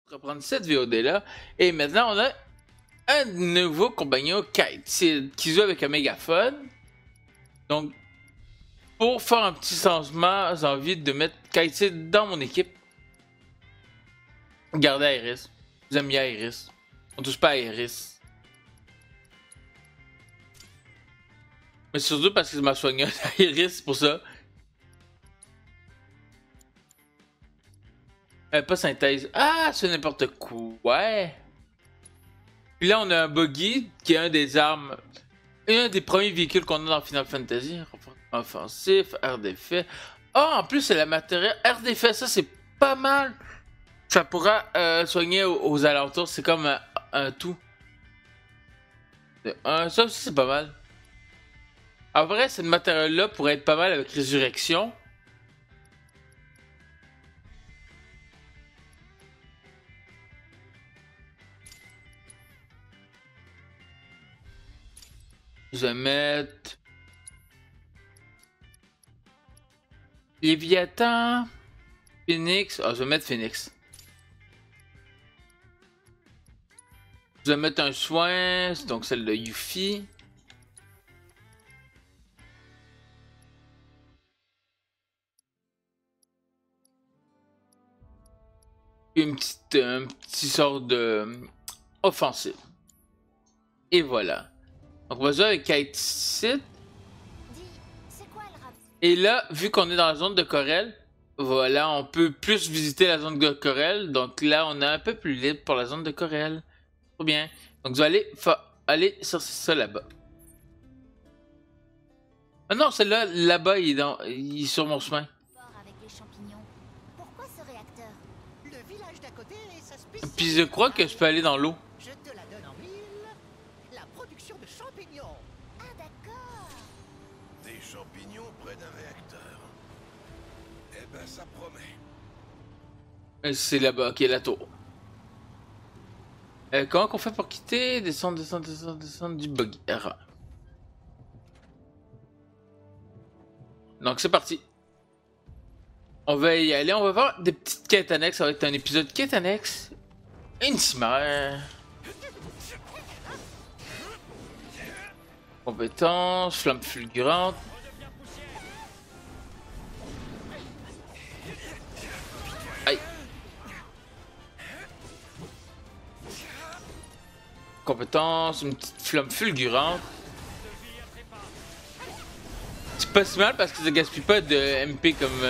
reprendre cette VOD-là. Et maintenant, on a un nouveau compagnon, Kite, qui joue avec un mégaphone. Donc, pour faire un petit changement, j'ai envie de mettre Kite dans mon équipe. Gardez Iris. J'aime bien Iris. On touche pas à Iris. Mais surtout parce que je m'en soigne à Iris, pour ça. Pas synthèse. Ah, c'est n'importe quoi. Ouais. Puis là, on a un buggy qui est un des armes. Un des premiers véhicules qu'on a dans Final Fantasy. Offensif, air d'effet. Ah, en plus, c'est la matériel. Air d'effet, ça, c'est pas mal. Ça pourra soigner aux alentours. C'est comme un tout. Ça aussi, c'est pas mal. En vrai, cette matériel-là pourrait être pas mal avec Résurrection. Je vais mettre Léviathan, Phoenix. Ah, je vais mettre Phoenix. Je vais mettre un soin, donc celle de Yuffie. Puis un petit sort de offensive. Et voilà. Donc on va jouer avec Kite Sith. Et là, vu qu'on est dans la zone de Corel, voilà, on peut plus visiter la zone de Corel. Donc là, on est un peu plus libre pour la zone de Corel. Trop bien. Donc je vais aller sur ça là-bas. Ah non, celle-là, là-bas, il est sur mon chemin. Puis je crois que je peux aller dans l'eau. Je te la donne en mille. La production de champignons. Ah d'accord. Des champignons près d'un réacteur. Eh ben, ça promet. C'est là-bas, ok, la tour. Comment qu'on fait pour quitter? Descendre du buggy. R. Donc c'est parti. On va y aller, on va voir des petites quêtes annexes. Ça va être un épisode quête annexe. Une cimère. Compétence, flamme fulgurante. Aïe. Compétence, une petite flamme fulgurante. C'est pas si mal parce que ça gaspille pas de MP comme...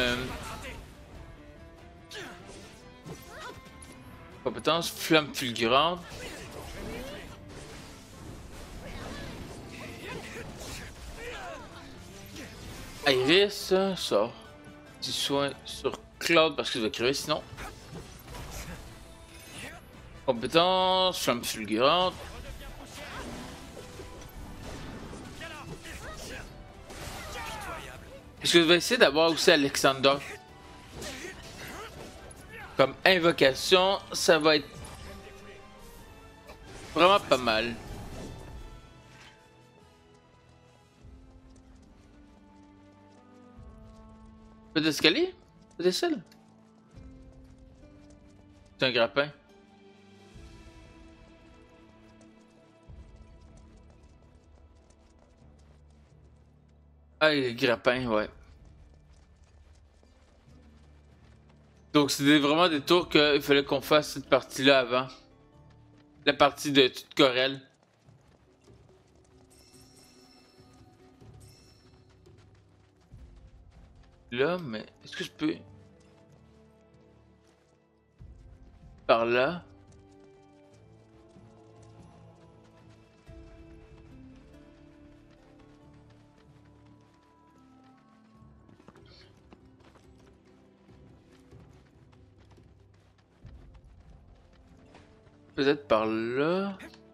Compétence, flamme fulgurante. Iris, sort. Petit soin sur Cloud parce que je vais crever sinon. Compétence, flamme fulgurante. Est-ce que je vais essayer d'avoir aussi Alexander comme invocation, ça va être vraiment pas mal. Peut d'escalier? Peut d'échelle? C'est un grappin. Ah, le grappin, ouais. Donc c'était vraiment des tours qu'il fallait qu'on fasse cette partie-là avant. La partie de toute Corel. Là, mais est-ce que je peux... Par là? Peut-être par là?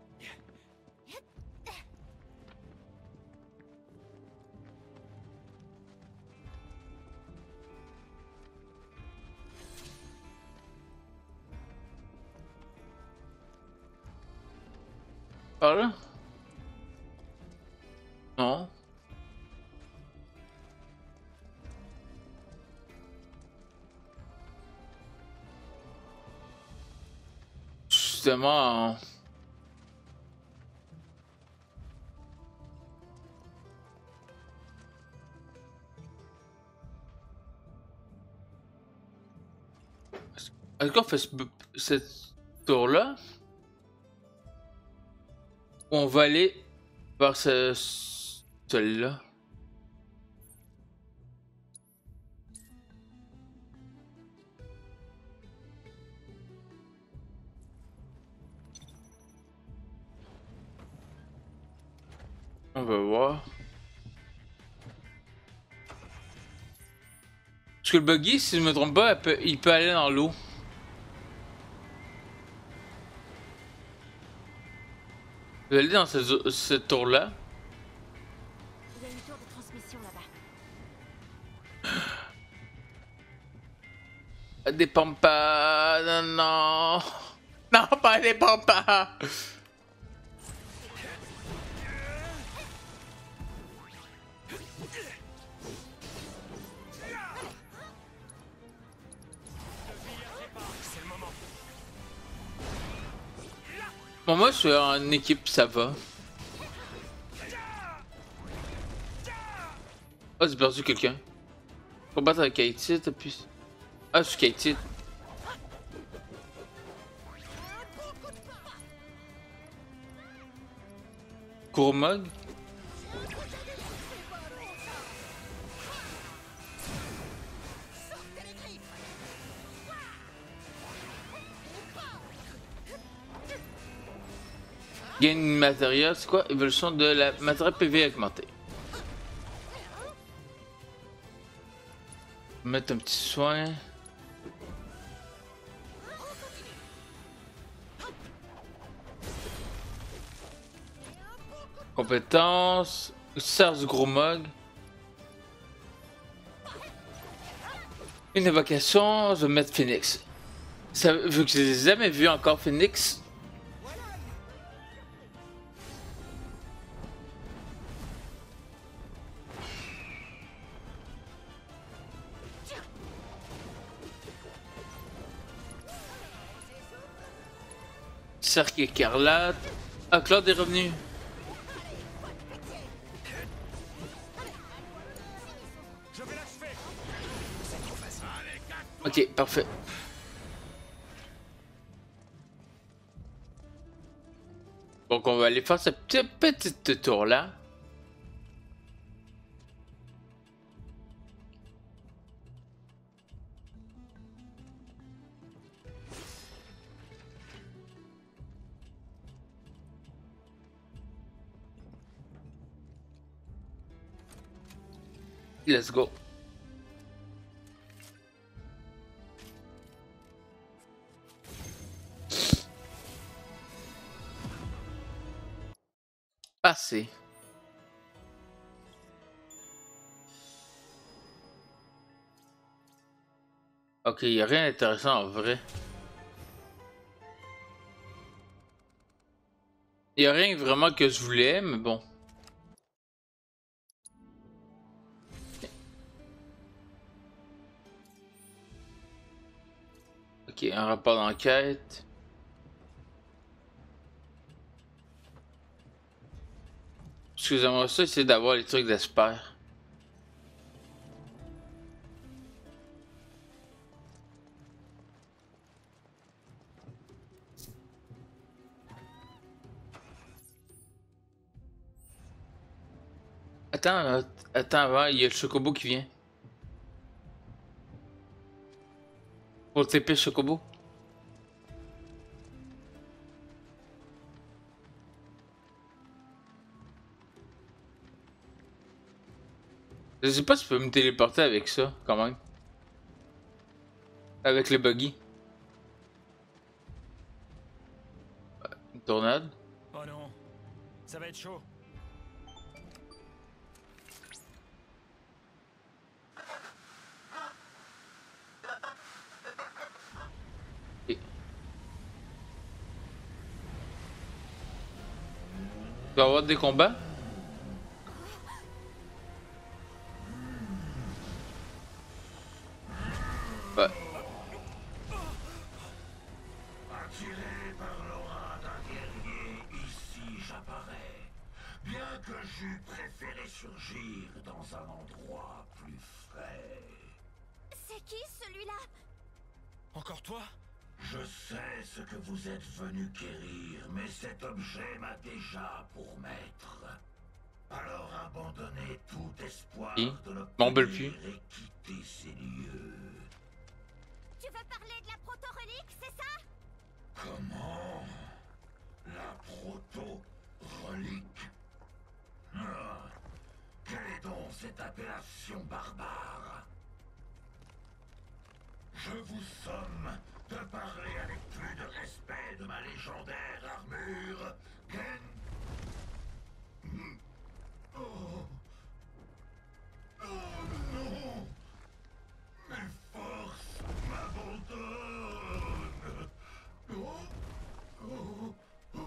Par là? Non. justement... Est-ce qu'on fait cette tour-là? Ou on va aller vers celui-là? On va voir. Parce que le buggy, si je me trompe pas, il peut aller dans l'eau. Je vais aller dans cette tour-là. Il y a une tour de transmission là-bas. Des pampas, non, non. Non, pas des pampas. Bon, moi, je suis en équipe, ça va. Oh, j'ai perdu quelqu'un. Faut battre avec Kaitite, puis... Ah, je suis Kaitite. Kurmog. Gain matériel, c'est quoi? Évolution de la matériel PV augmentée. Mettre un petit soin. Compétences. Serge Gromog. Une évocation, je vais mettre Phoenix. Ça, vu que je les ai jamais vus encore, Phoenix. Cercle écarlate. Ah, Claude est revenu. Ok, parfait. Donc on va aller faire cette petite tour là. Let's go. Passé. Ok, il n'y a rien d'intéressant en vrai. Il n'y a rien vraiment que je voulais, mais bon. Ok, un rapport d'enquête. Excusez-moi, ça, c'est d'avoir les trucs d'espère. Attends, avant, il y a le Chocobo qui vient. Pour TP Chocobo. Je sais pas si je peux me téléporter avec ça, quand même. Avec le buggy. Une tornade. Oh non, ça va être chaud. Ok. Tu vas avoir des combats? Ouais. Inspiré par l'aura d'un guerrier, ici j'apparais. Bien que j'eût préféré surgir dans un endroit plus frais. C'est qui celui-là? Encore toi? Je sais ce que vous êtes venu quérir, mais cet objet m'a déjà pour maître. Alors abandonnez tout espoir Et de m'en veulent l'obtenir plus. et quittez ces lieux. Tu veux parler de la proto-relique, c'est ça? Comment? La proto-relique? Ah, quelle est donc cette appellation barbare? Je vous somme de parler avec plus de respect de ma légendaire armure, Gen... Oh... Oh non! Mes forces m'abandonnent! Oh... Oh... Oh...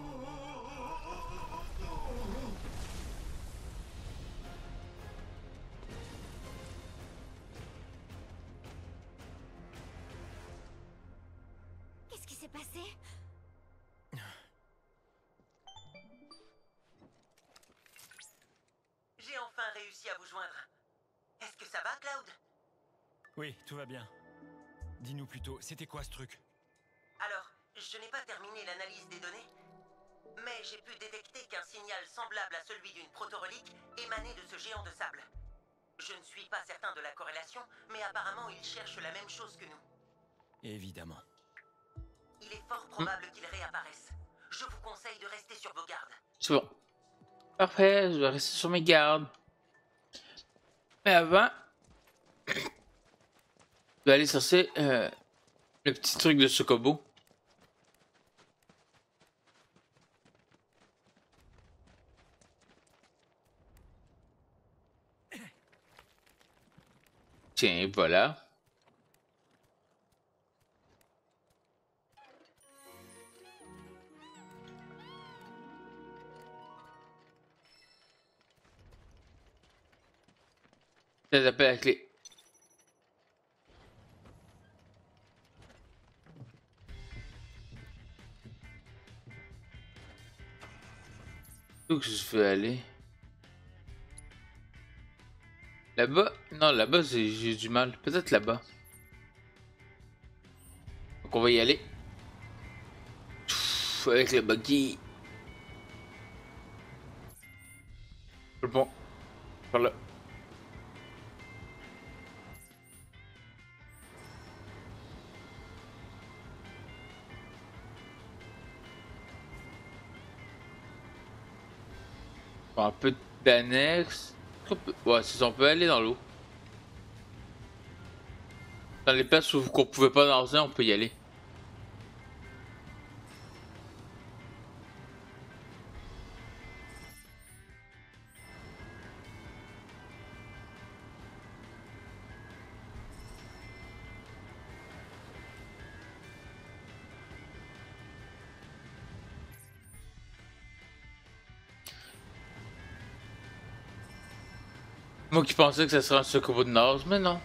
Oh... Qu'est-ce qui s'est passé? J'ai enfin réussi à vous joindre. Est-ce que ça va, Cloud? Oui, tout va bien. Dis-nous plutôt, c'était quoi ce truc? Alors, je n'ai pas terminé l'analyse des données, mais j'ai pu détecter qu'un signal semblable à celui d'une proto-relique émanait de ce géant de sable. Je ne suis pas certain de la corrélation, mais apparemment il cherche la même chose que nous. Évidemment. Il est fort probable qu'il réapparaisse. Je vous conseille de rester sur vos gardes. C'est bon. Parfait, je vais rester sur mes gardes. Mais avant, je vais aller chercher le petit truc de Chocobo. Tiens, voilà. Ça s'appelle la clé. Où que je veux aller? Là-bas? Non, là-bas, j'ai du mal. Peut-être là-bas. Donc on va y aller. Pff, avec le buggy. Bon. Par là. Bon, un peu d'annexe. Ouais, c'est ça, on peut aller dans l'eau. Dans les places où qu'on pouvait pas nager, on peut y aller. Moi qui pensais que ça serait un Chocobo de nage, mais non.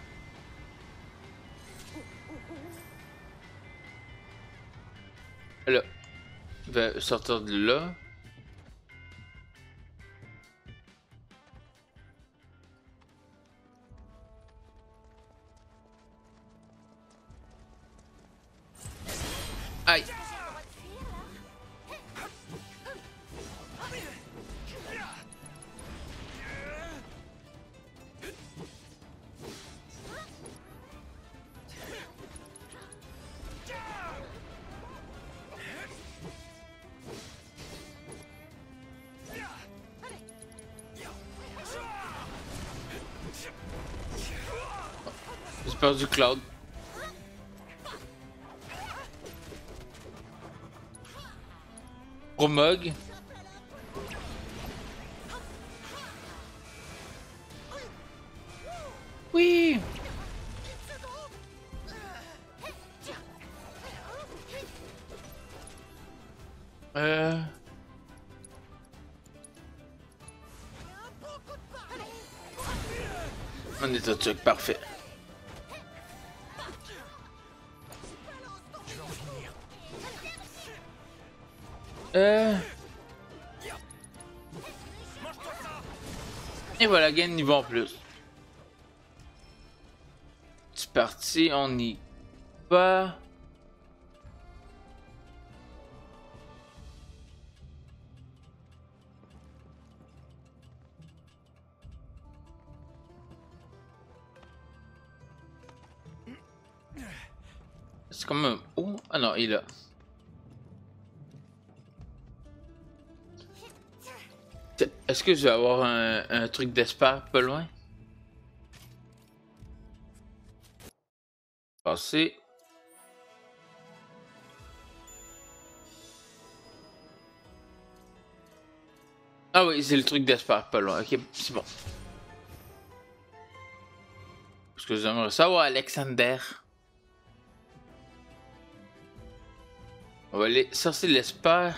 Là, je vais sortir de là. Aïe. J'ai perdu Cloud. Promog. Oui. On est au truc parfait. Je vais en finir. Et voilà, gain de niveau en plus. C'est parti, on y va. C'est comme un... Oh, ah non, il est là. Est-ce que je vais avoir un truc d'espace pas loin? Passer. Ah oui, c'est le truc d'espace pas loin. Ok, c'est bon. Parce que j'aimerais savoir, Alexander. On va aller sortir l'espace.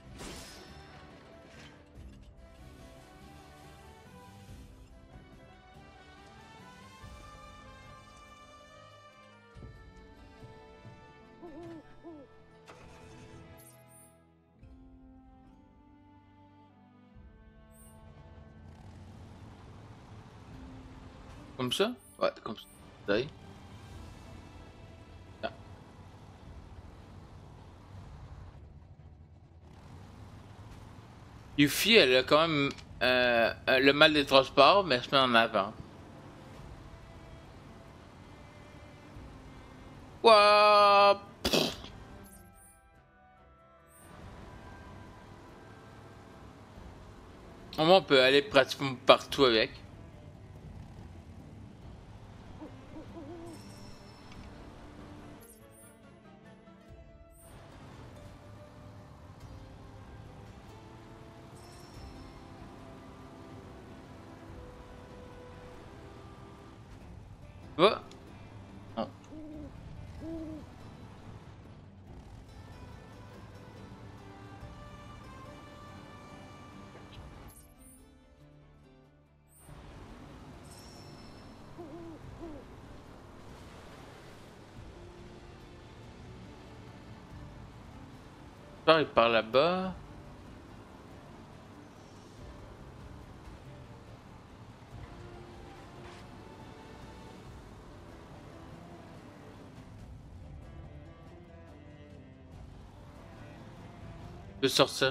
Comme ça? Ouais, comme ça. D'ailleurs. Ah. Yuffie, elle a quand même le mal des transports, mais elle se met en avant. Wouah! Au moins, on peut aller pratiquement partout avec. Va. Oh. Il part là-bas. Je peux sortir.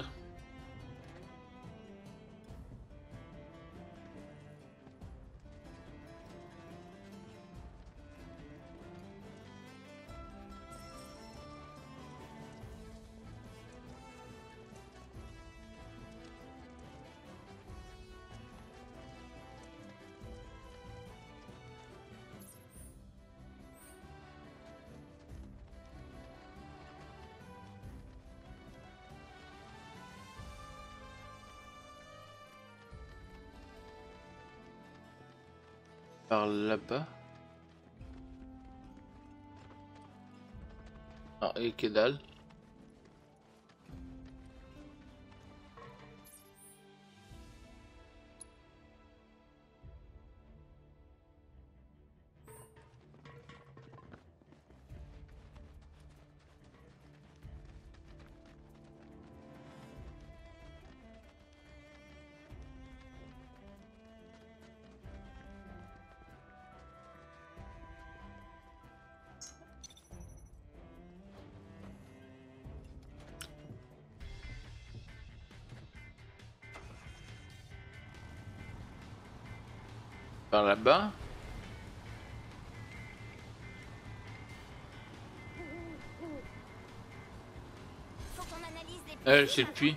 Par là-bas. Ah, et que dalle. Par là-bas. Faut qu'on analyse les C'est le puits.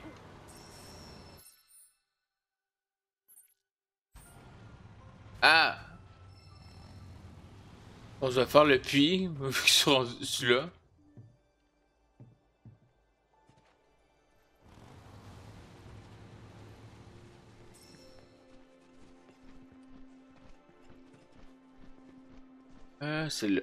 Ah! On va faire le puits, vu qu'ils sont là. C'est là.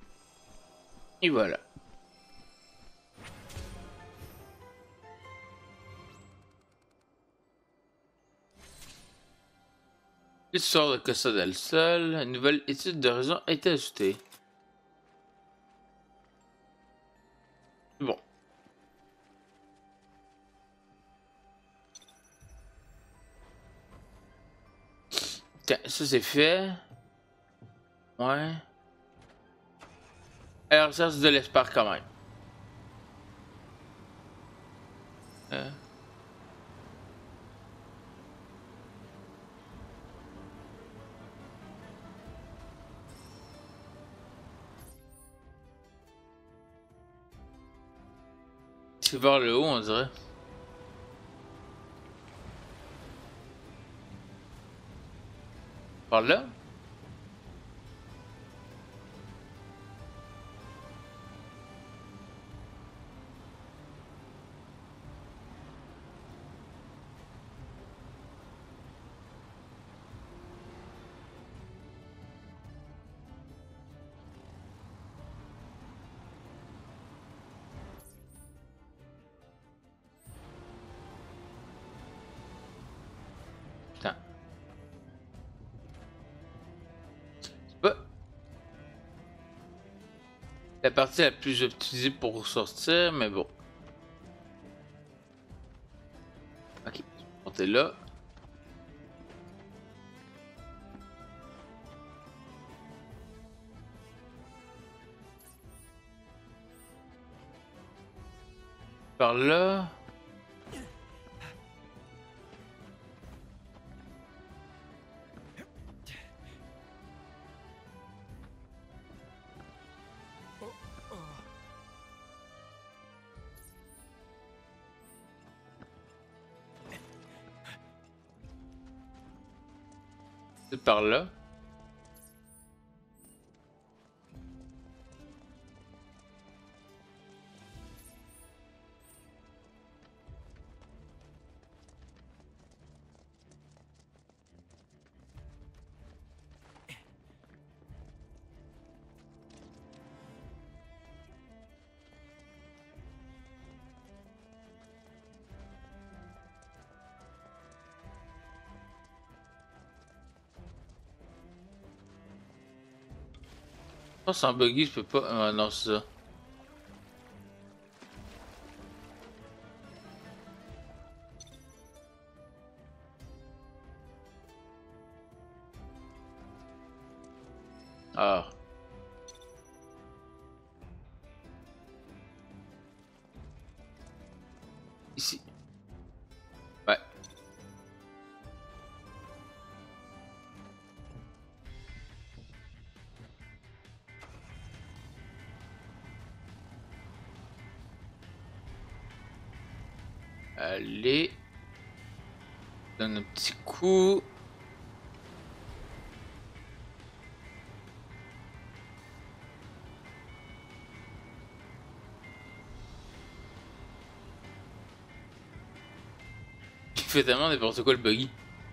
Et voilà. L'histoire de Costa del Sol, une nouvelle étude d'horizon a été ajoutée. Bon. Tiens, ça c'est fait. Ouais. Alors, ça c'est de l'espoir quand même. C'est vers le haut, on dirait. Par là? Putain. C'est pas la partie la plus optimisée pour sortir, mais bon. Ok, montez là. Par là. C'est par là. Je pense en buggy, je peux pas. Ah non, c'est ça. Ah. Ici. Ouais. Allez. Donne un petit coup. Il fait tellement n'importe quoi le buggy.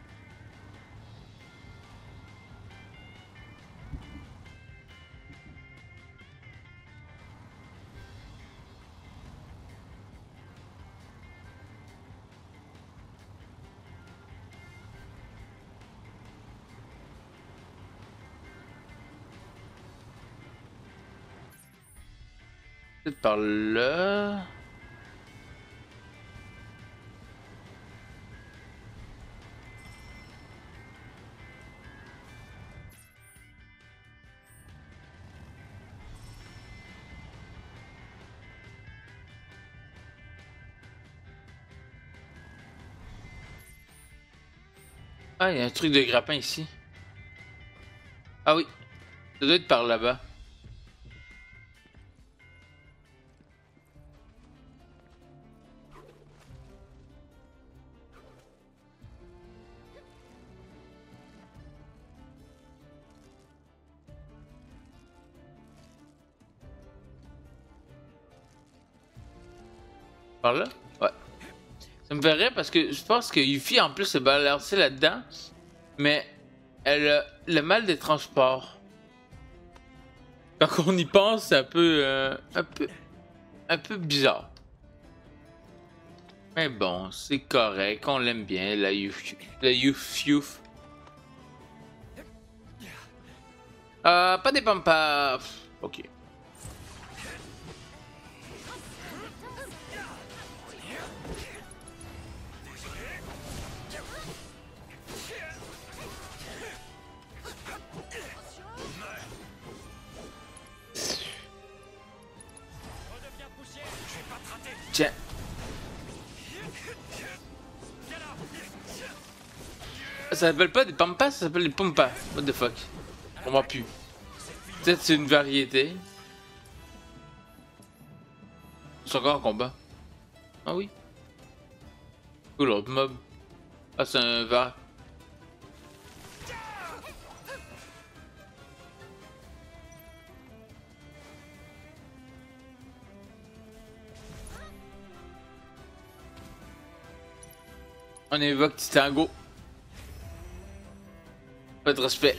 Peut-être par là. Ah, il y a un truc de grappin ici. Ah oui. Ça doit être par là-bas. Par là? Ouais. Ça me ferait parce que je pense que Yuffie en plus se balancer là-dedans. Mais elle a le mal des transports. Quand on y pense, c'est un peu bizarre. Mais bon, c'est correct, on l'aime bien, la Youf. Pas des pampas. Ok. Tiens. Ça s'appelle pas des pampas, ça s'appelle des pampas. What the fuck. On m'a pu. Peut-être c'est une variété. C'est encore un combat. Ah oui. Ou l'autre mob. Ah c'est un var. On évoque Titango. Pas de respect.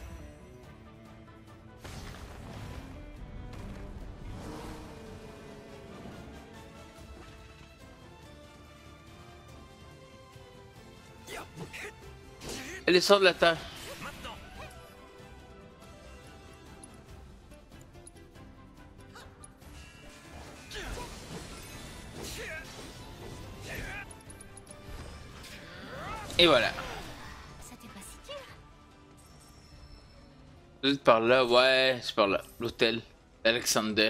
Elle sort de la terre. Et voilà. C'était pas si dur. Vous êtes par là, ouais, c'est par là. L'hôtel. Alexander.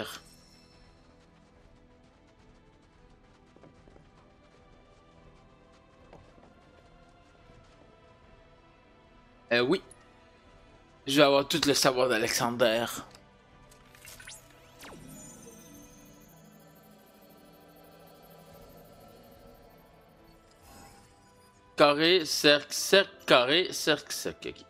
Oui. Je vais avoir tout le savoir d'Alexander. Carré, cercle, cercle, carré, cercle, cercle. Ok.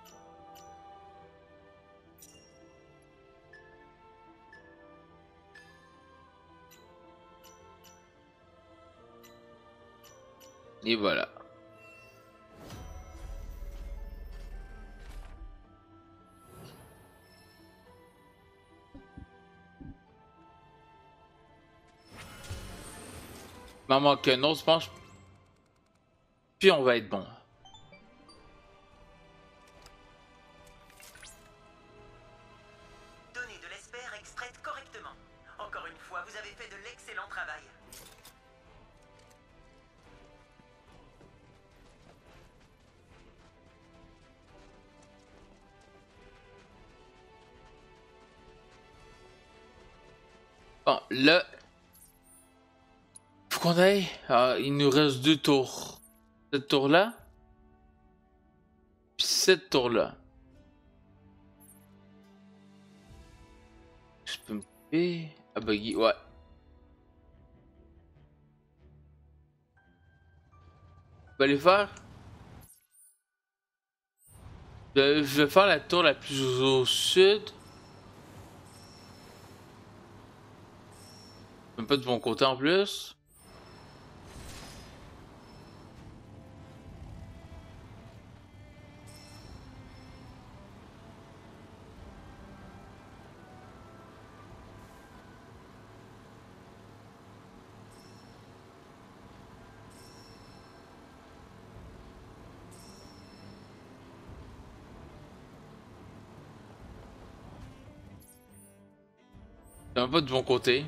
Et voilà. Il m'en manque un autre, je pense. Puis on va être bon. Données de l'esper extraites correctement. Encore une fois, vous avez fait de l'excellent travail. Bon, là... Faut qu'on aille. Ah, il nous reste 2 tours. Cette tour-là. Puis cette tour-là. Je peux me couper. Ah, buggy, ouais. On va aller faire. Je vais faire la tour la plus au sud. Même pas de bon côté en plus. Même pas de bon côté.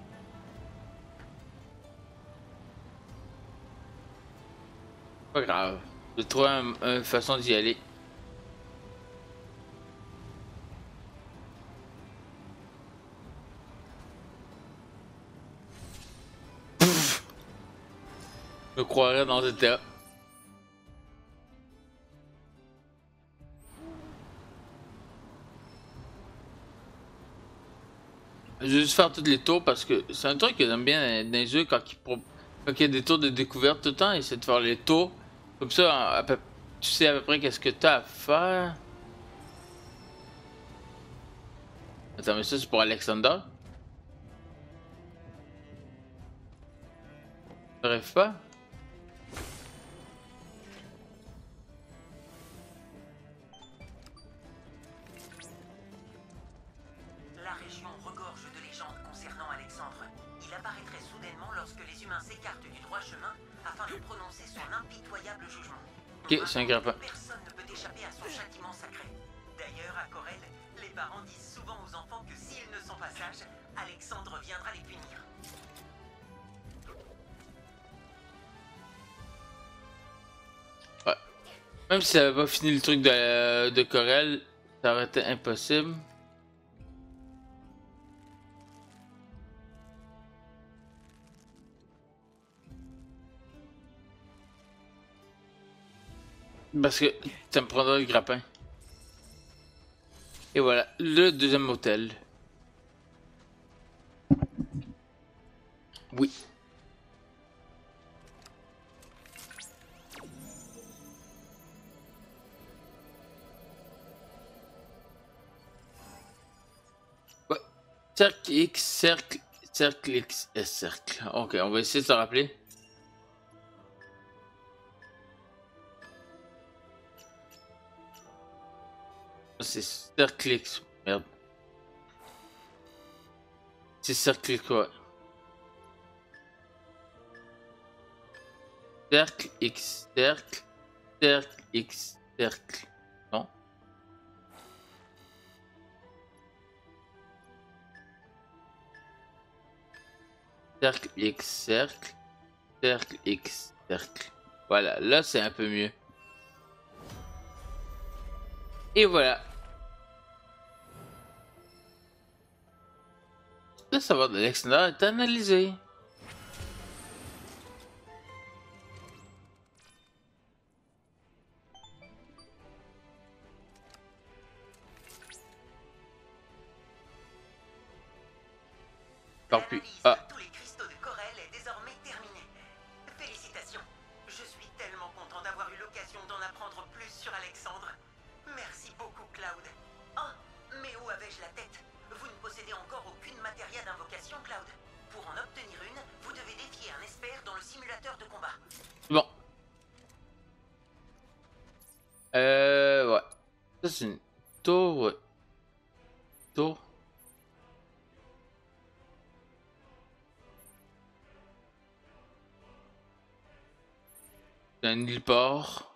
Pas grave. Je vais trouver une façon d'y aller. Pfff. Je me croirais dans cet état. Je vais juste faire toutes les tours parce que c'est un truc que j'aime bien dans les jeux quand il y a des tours de découverte tout le temps, essayer de faire les tours. Comme ça, tu sais à peu près qu'est-ce que t'as à faire. Attends, mais ça c'est pour Alexander. Je rêve pas. La région regorge de légendes concernant Alexandre. Il apparaîtrait soudainement lorsque les humains s'écartent du droit chemin afin de prononcer son impitoyable jugement. Ok, c'est un grappin. Personne ne peut échapper à son châtiment sacré. D'ailleurs, à Corel, Les parents disent souvent aux enfants que s'ils ne sont pas sages, Alexandre viendra les punir. Ouais. Même si ça avait pas fini le truc de Corel, ça aurait été impossible. Parce que ça me prendra le grappin. Et voilà, le deuxième hôtel. Oui. Ouais. Cercle X, cercle X, S, cercle. Ok, on va essayer de se rappeler. C'est cercle X, merde. C'est cercle X, ouais. Cercle X, cercle, cercle X, cercle. Non? Cercle X, cercle, cercle X, cercle. Voilà, là c'est un peu mieux. Et voilà. Le savoir d'Alexandre est analysé. Tant pis. L'analyse Ah. de tous les cristaux de Corel est désormais terminée. Félicitations. Je suis tellement content d'avoir eu l'occasion d'en apprendre plus sur Alexandre. Merci beaucoup, Cloud. Ah, mais où avais-je la tête? Vous ne possédez encore aucune matéria d'invocation, Cloud. Pour en obtenir une, vous devez défier un expert dans le simulateur de combat. Bon. Ouais. Ça c'est une tour, ouais. Tour. C'est un héliport.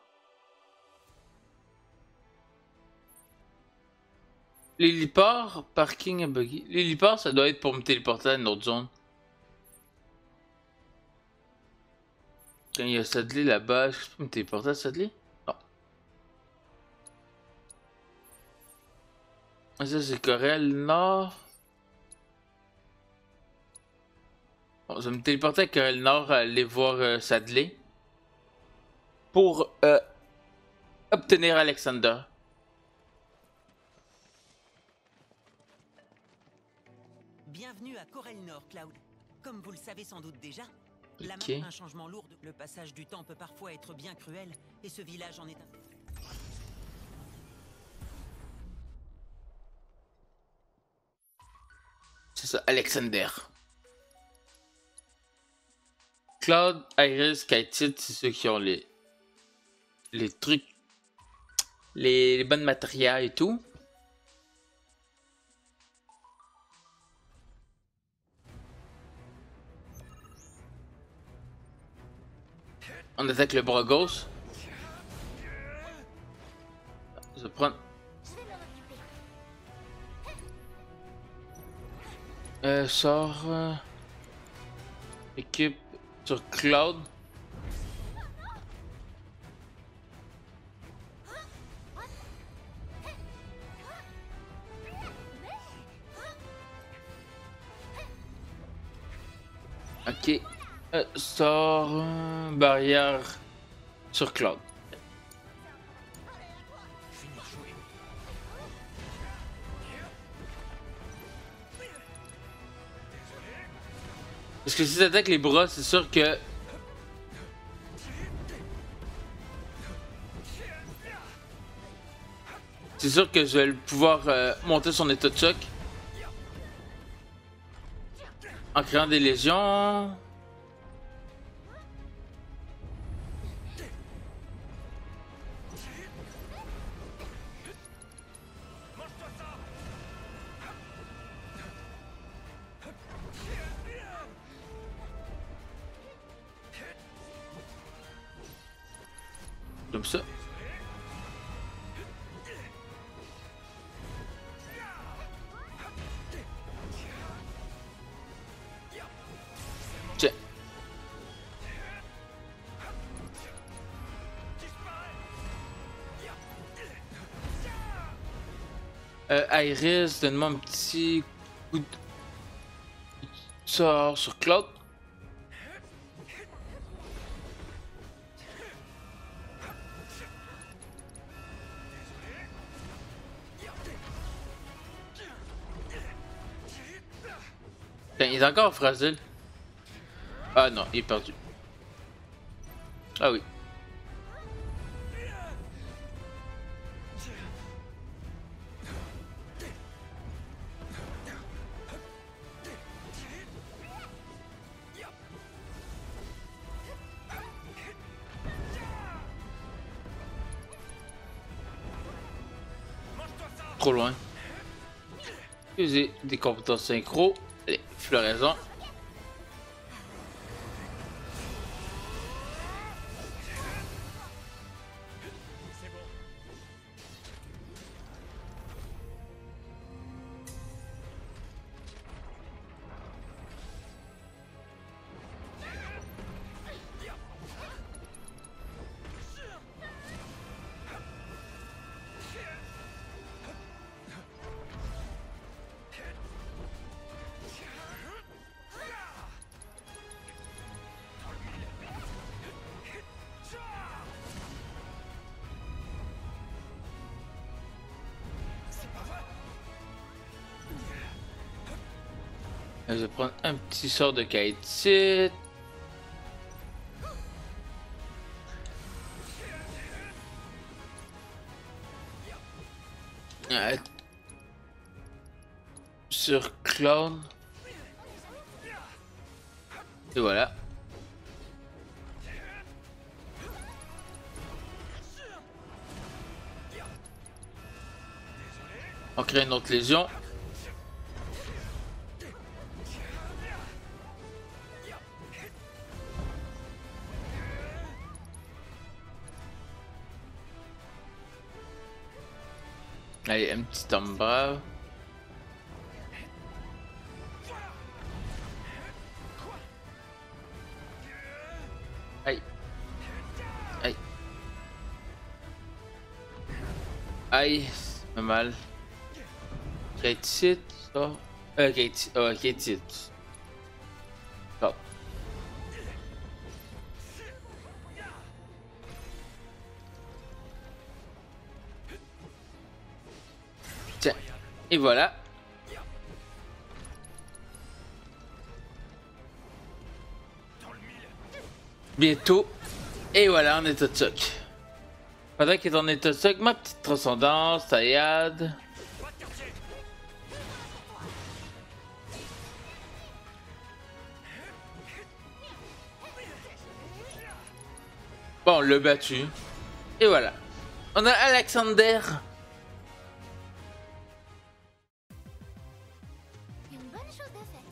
L'héliport, parking et buggy. L'héliport, ça doit être pour me téléporter à une autre zone. Quand il y a Sadley là-bas, je peux me téléporter à Sadley? Non. Ça c'est Corel Nord. Bon, je vais me téléporter à Corel Nord à aller voir Sadley. Pour obtenir Alexander. Bienvenue à Corel Nord, Cloud. Comme vous le savez sans doute déjà, la Ok. main a un changement lourd. Le passage du temps peut parfois être bien cruel, et ce village en est un. C'est ça, Alexander. Cloud, Iris, Kaitid, c'est ceux qui ont les trucs, les bonnes matérias et tout. On attaque le bras gauche. Je vais prendre. Je vais m'en occuper. Sort. Équipe sur Cloud. Ok. Sort barrière sur Cloud. Parce que si t'attaques les bras, c'est sûr que. C'est sûr que je vais pouvoir monter son état de choc. En créant des légions. Comme ça. Iris, donne-moi un petit coup de sort sur Cloud. Putain, il est encore fragile. Ah non, il est perdu. Ah oui. Trop loin. Utiliser des compétences synchro. Allez, floraison. Je vais prendre un petit sort de Kaitite. Sur Clown. Et voilà. On crée une autre lésion. Allez, un petit homme brave. Aïe. Aïe. Aïe, c'est pas mal. Kaitite, ça. Kaitite. Oh, Kaitite. Oh. Tiens. Et voilà. Bientôt. Et voilà, en état de choc. Pendant qu'il est en état de choc, ma petite transcendance, taillade. Bon, on l'a battu. Et voilà. On a Alexander. Une bonne chose de faite.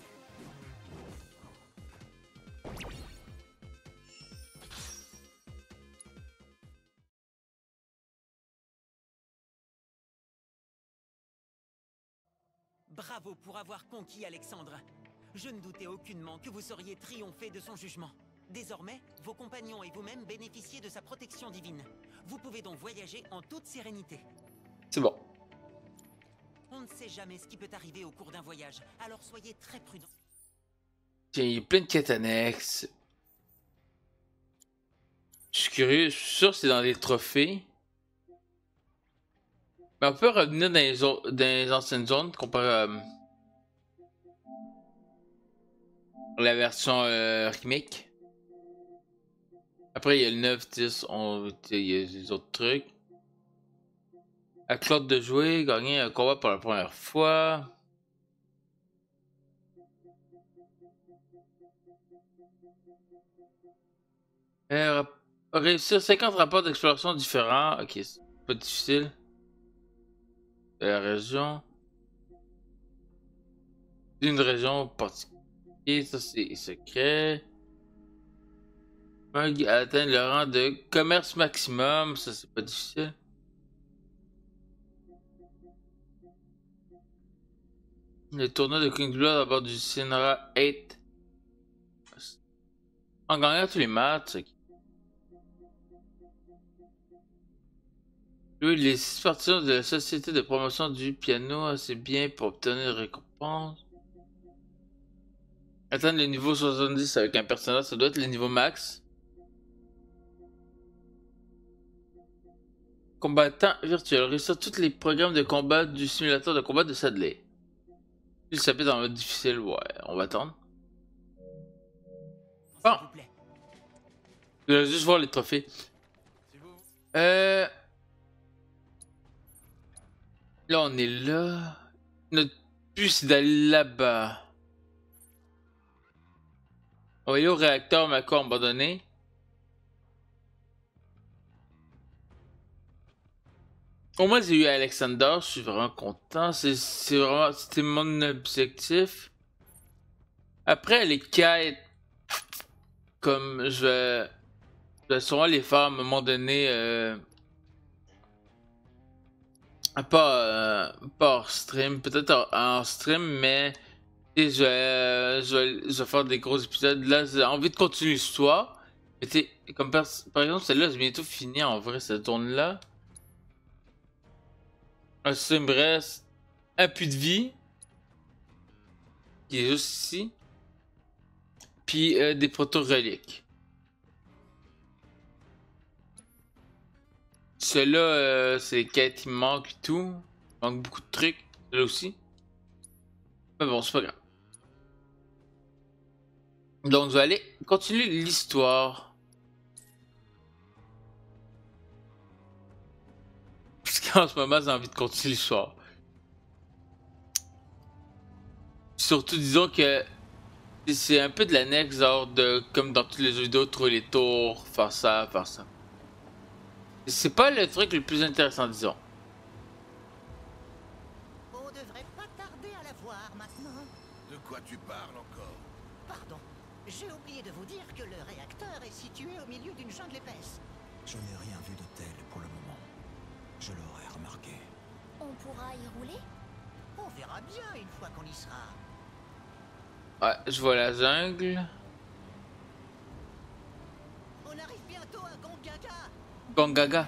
Bravo pour avoir conquis Alexandre. Je ne doutais aucunement que vous sauriez triompher de son jugement. Désormais, vos compagnons et vous-même bénéficiez de sa protection divine. Vous pouvez donc voyager en toute sérénité. C'est bon. On ne sait jamais ce qui peut arriver au cours d'un voyage, alors soyez très prudents. Tiens, il y a plein de quêtes annexes. Je suis curieux, je suis sûr que c'est dans les trophées. Mais on peut revenir dans les anciennes zones comparé à la version remake. Après, il y a le 9, 10, 11, il y a les autres trucs. À Claude de jouer, gagner un combat pour la première fois. Réussir 50 rapports d'exploration différents. Ok, c'est pas difficile. La région. Une région particulière, ça c'est secret. Atteindre le rang de commerce maximum, ça c'est pas difficile. Le tournoi de King Blood à bord du Sinra 8. En gagnant tous les matchs. Jouer les 6 partisans de la société de promotion du piano assez bien pour obtenir une récompense. Atteindre le niveau 70 avec un personnage, ça doit être le niveau max. Combattant virtuel. Réussir tous les programmes de combat du simulateur de combat de Sadley. Il s'appelle dans le mode difficile, ouais, on va attendre. Bon. S'il vous plaît. Je vais juste voir les trophées. Là, on est là. Notre but, c'est d'aller là-bas. On va aller au réacteur Mako abandonné. Au moins, j'ai eu Alexander. Je suis vraiment content. C'était mon objectif. Après, les quêtes, comme je vais sûrement les faire à un moment donné. Pas hors stream, peut-être en stream, mais je vais faire des gros épisodes. Là, j'ai envie de continuer l'histoire. Comme par exemple, celle-là, c'est bientôt fini en vrai, cette zone-là. Ça, il me reste un puits de vie, qui est juste ici. Puis des proto-reliques. Ceux-là, c'est les quêtes, il me manque et tout. Il manque beaucoup de trucs. Là aussi. Mais bon, c'est pas grave. Donc, je vais aller continuer l'histoire. Parce qu'en ce moment, j'ai envie de continuer l'histoire. Surtout, disons que c'est un peu de l'annexe, genre de, comme dans tous les jeux vidéo, trouver les tours, faire ça, faire ça. C'est pas le truc le plus intéressant, disons. On devrait pas tarder à la voir maintenant. De quoi tu parles encore? Pardon, j'ai oublié de vous dire que le réacteur est situé au milieu d'une jungle épaisse. Je n'ai rien vu de tel pour le moment. Je l'aurais remarqué. On pourra y rouler? On verra bien une fois qu'on y sera. Ouais, je vois la jungle. On arrive bientôt à Gongaga. Gongaga.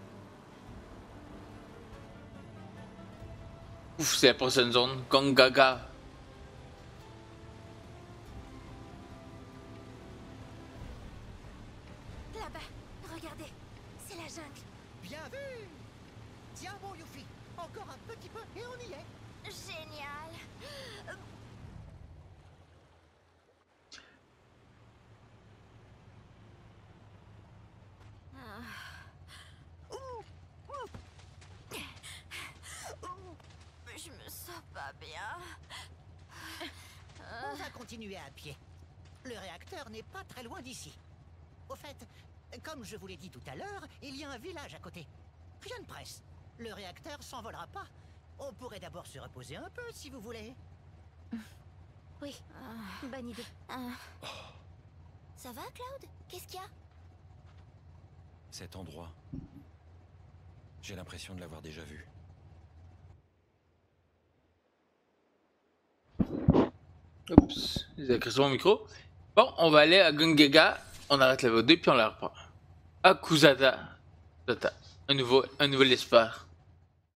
Ouf, c'est la prochaine zone. Gongaga. Là-bas, regardez, c'est la jungle. Bien vu. Tiens bon Yuffie, encore un petit peu et on y est. Génial. Je me sens pas bien. On va continuer à pied. Le réacteur n'est pas très loin d'ici. Au fait, comme je vous l'ai dit tout à l'heure, il y a un village à côté. Rien ne presse. Le réacteur s'envolera pas. On pourrait d'abord se reposer un peu, si vous voulez. Oui, bonne idée. Ça va, Cloud? Qu'est-ce qu'il y a? Cet endroit. J'ai l'impression de l'avoir déjà vu. Oups, j'ai écrit sur mon micro. Bon, on va aller à Gongaga. On arrête la vidéo puis on la reprend. Akuzada. Un nouvel espoir.